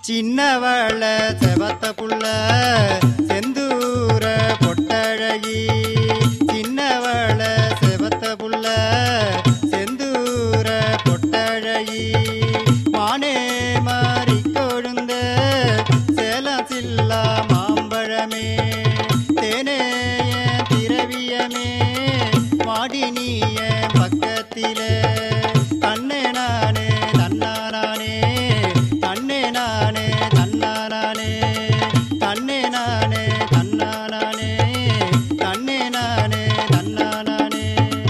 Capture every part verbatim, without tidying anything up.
சின்னவள செவத்த புள்ள செந்தூர பொட்டழகி சின்னவள செவத்த புள்ள செந்தூர பொட்டழகி மானே மாறி கொழுந்த சேலம் சில்லா மாம்பழமே தேனே திரவியமே மாடி நீய பக்கத்திலே தன்னே நானே தன்னானே தன்னே நானே தன்னானே தன்னே நானே தன்னானே தன்னே நானே தன்னானே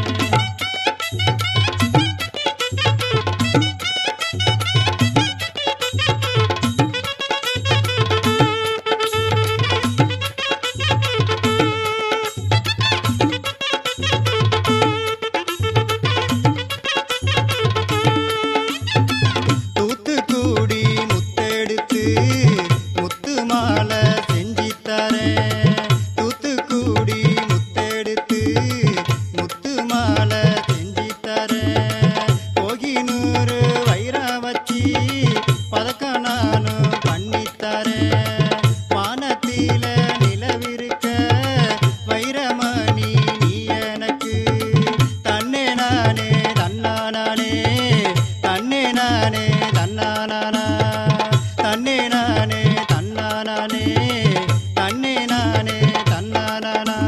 தூத்துக்குடி முத்தெடுத்து முத்து மாலை செஞ்சி தரேன் தூத்துக்குடி முத்தெடுத்து முத்து மாலை செஞ்சி தரேன் கோகினூறு வைரம் வச்சி பதக்கம் நானும் பண்ணித்தரேன் வானத்தில நிலவிருக்க வைரமணி நீ எனக்கு தன்னே நானே தன்னானே தன்னே நானே தன்னானா தன்னே நானே தன்னானே தன்னே நானே தன்னானா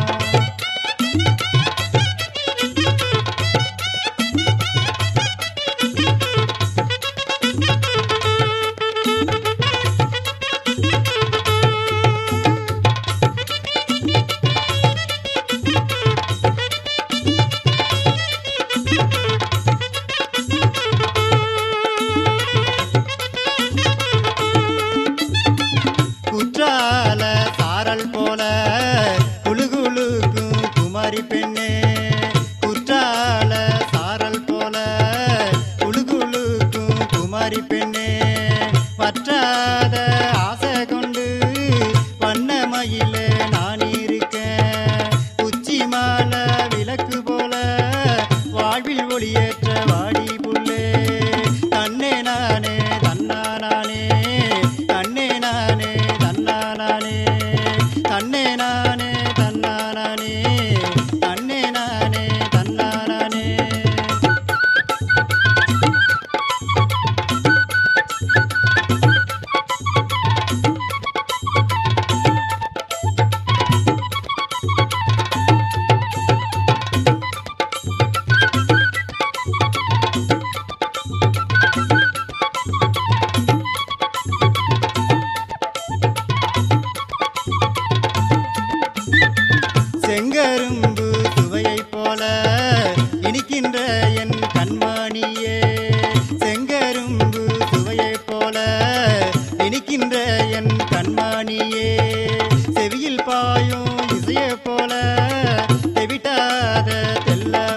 குற்றால சாரல் போல குளுகுளுக்கும் குமாரி பெண்ணே குற்றால சாரல் போல குளுகுளுக்கும் குமாரி பெண்ணே வற்றாத ஆசை கொண்டு வண்ணமயில நான் இருக்கேன் உச்சி மாலை விளக்கு போல வாழ்வில் ஒளியேற்ற வாடி புள்ளே தன்னே நானே தன்னானே தன்னே நானே தன்னானே தன்னே நானே தன்னானே தன்னே நானே தன்னானே செங்கரும்பு சுவையை போல இனிக்கின்ற என் கண்மணியே செங்கரும்பு சுவையை போல இனிக்கின்ற என் கண்மணியே செவியில் பாயும் இசையை போல தெவிட்டாத தெல்ல